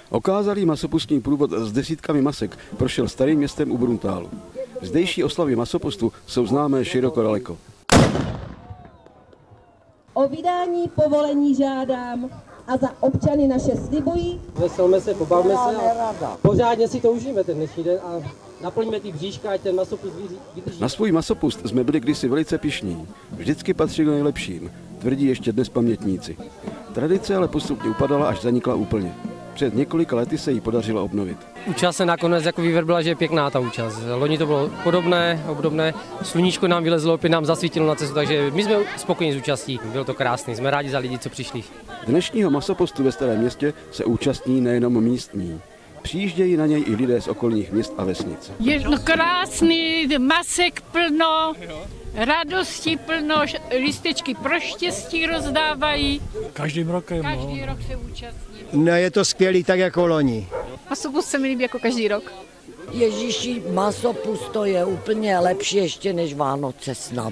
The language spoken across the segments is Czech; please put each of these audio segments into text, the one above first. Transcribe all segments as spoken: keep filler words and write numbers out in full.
Okázalý masopustní průvod s desítkami masek prošel starým městem u Bruntálu. Zdejší oslavy masopustu jsou známé široko daleko. O vydání povolení žádám a za občany naše slibují. Veselme se, pobavme se a pořádně si to užijeme ten dnešní den a naplníme ty bříška, ať ten masopust vydrží. Na svůj masopust jsme byli kdysi velice pyšní. Vždycky patřili k nejlepším, tvrdí ještě dnes pamětníci. Tradice ale postupně upadala, až zanikla úplně. Před několika lety se jí podařilo obnovit. Účast se nakonec jako vývěr byla, že je pěkná ta účast. Loni to bylo podobné, obdobné. Sluníčko nám vylezlo, opět nám zasvítilo na cestu, takže my jsme spokojení s účastí. Bylo to krásné, jsme rádi za lidi, co přišli. Dnešního masopustu ve Starém Městě se účastní nejenom místní. Přijíždějí na něj i lidé z okolních měst a vesnic. Je no krásný, masek plno, radosti plno, lístečky pro štěstí rozdávají. Každým rokem. Každý no. rok se účastní. No, je to skvělý, tak jako loni. Masopust se mi líbí jako každý rok. Ježíši, masopust to je úplně lepší ještě než Vánoce snad.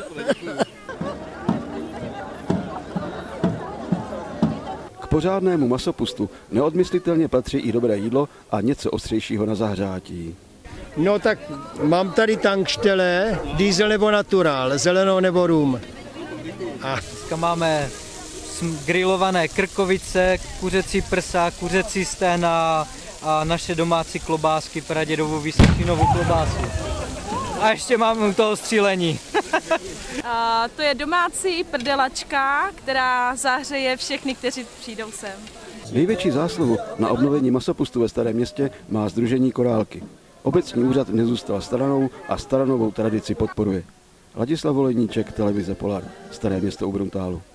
K pořádnému masopustu neodmyslitelně patří i dobré jídlo a něco ostřejšího na zahřátí. No tak mám tady tankštele, diesel nebo natural, zelenou nebo rum. A dneska máme grilované krkovice, kuřecí prsa, kuřecí stehna a naše domácí klobásky, pradědovou vysočinovou klobásu. A ještě máme u toho střílení. A to je domácí prdelačka, která zahřeje všechny, kteří přijdou sem. Největší zásluhu na obnovení masopustu ve Starém Městě má sdružení Korálky. Obecní úřad nezůstal stranou a staranovou tradici podporuje. Ladislav Voleníček, televize Polar, Staré Město u Bruntálu.